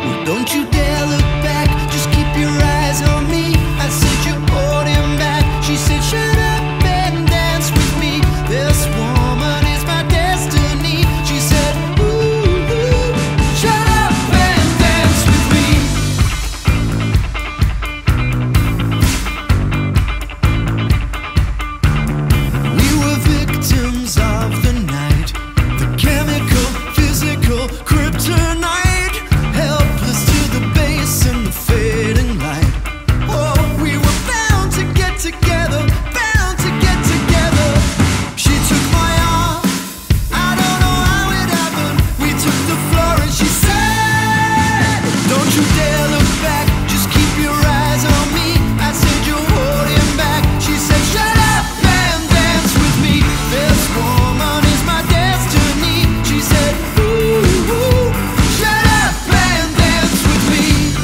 Well, don't you dare look back, just keep your eyes on me. I said you're holding back. She said shut up and dance with me. This woman is my destiny. She said ooh, shut up and dance with me. We were victims of the night, the chemical, physical kryptonite, helpless to the base and the fading light. Oh, we were bound to get together, bound to get together. She took my arm, I don't know how it happened. We took the floor and she said, don't you dare look back, just keep your eyes on me. I said you're holding back. She said shut up and dance with me. This woman is my destiny. She said ooh, shut up and dance with me.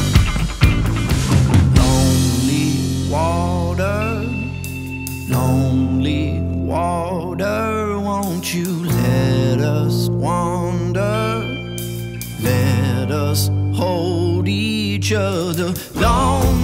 Lonely water, won't you let us wander? Let us hold each other. Lonely